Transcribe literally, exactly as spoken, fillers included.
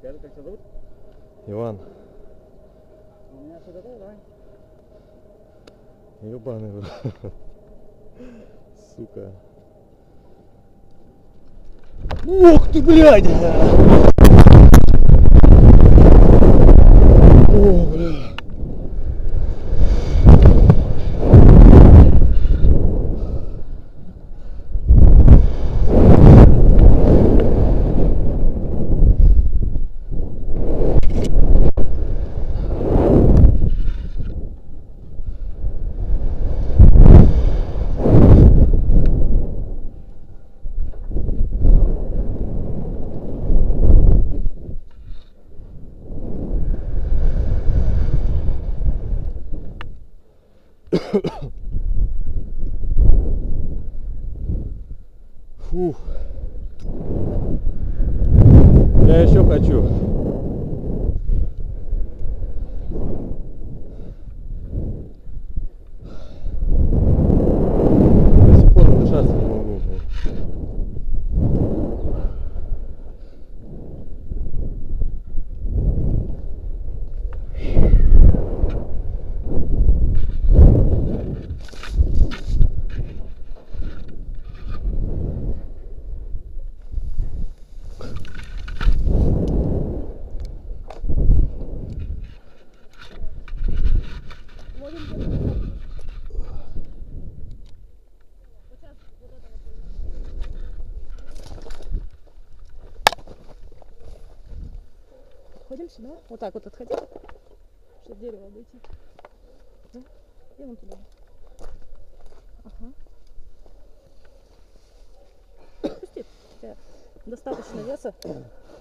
Скажи, как тебя зовут? Иван. У меня все готово, давай. Ёбаный в рот. Сука. Ух ты, блядь! О, блядь. Фух. Я еще хочу. До сих пор дышаться не могу. Ходим сюда. Вот так вот отходи, чтобы дерево обойти. Да? И вон туда. Ага. Пусти. У тебя достаточно веса.